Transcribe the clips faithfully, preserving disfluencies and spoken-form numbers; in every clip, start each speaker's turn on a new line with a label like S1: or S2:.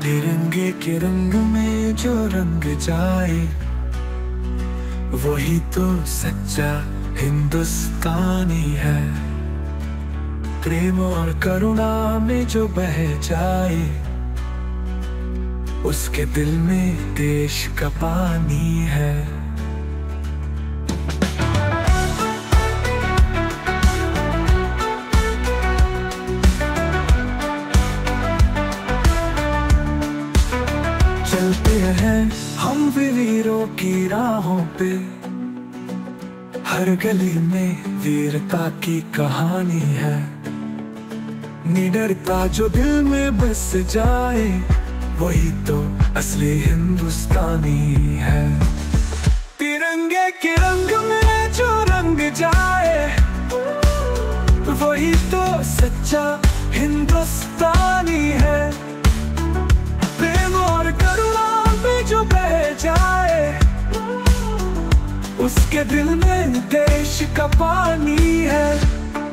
S1: तिरंगे के रंग में जो रंग जाए वही तो सच्चा हिंदुस्तानी है। प्रेम और करुणा में जो बह जाए उसके दिल में देश का पानी है। चलते हैं हम वीरों की राहों पे, हर गली में वीरता की कहानी है। निडरता जो दिल में बस जाए वही तो असली हिंदुस्तानी है। तिरंगे के रंग में जो रंग जाए वही तो सच्चा हिंदुस्तानी है। प्रेम और करुणा में जो बह जाए उसके दिल में देश का पानी है।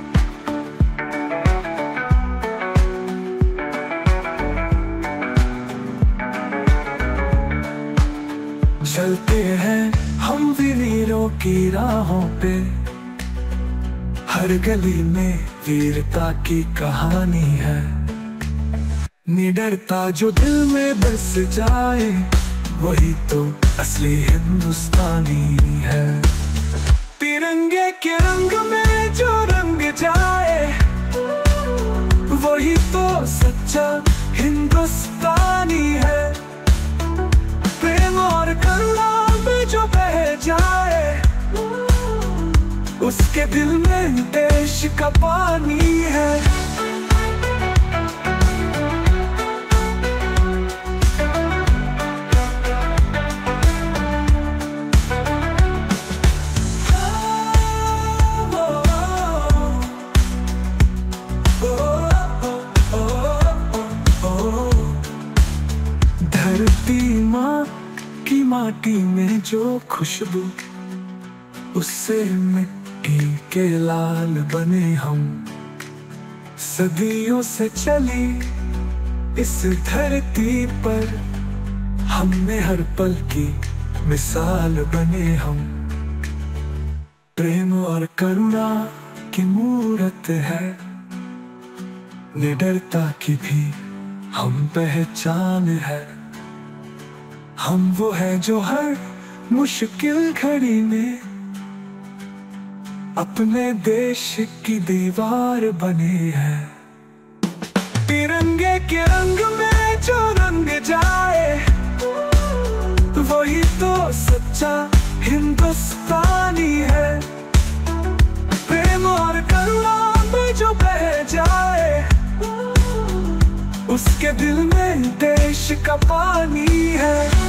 S1: चलते हैं हम वीरों की राहों पे, हर गली में वीरता की कहानी है। निडरता जो दिल में बस जाए वही तो असली हिंदुस्तानी है। तिरंगे के रंग में जो रंग जाए वही तो सच्चा हिंदुस्तानी है। प्रेम और करुणा में जो बह जाए उसके दिल में देश का पानी है। धरती माँ की माटी में जो खुशबू, उससे मिट्टी के लाल बने हम। सदियों से चली इस धरती पर हमने हर पल की मिसाल बने हम। प्रेम और करुणा की मूरत है, निडरता की भी हम पहचान है। हम वो है जो हर मुश्किल घड़ी में अपने देश की दीवार बने हैं। तिरंगे के रंग में जो रंग जाए वही तो सच्चा हिंदुस्तानी है। प्रेम और करुणा में जो बह जाए उसके दिल में देश का पानी है।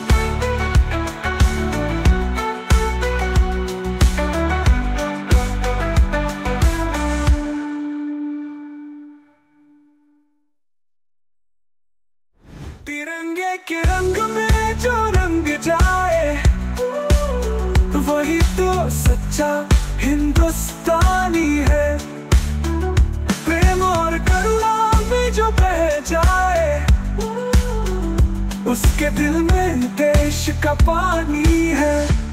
S1: तिरंगे के रंग में जो रंग जाए वही तो सच्चा हिंदुस्तानी है। प्रेम और करुणा में जो बह जाए उसके दिल में देश का पानी है।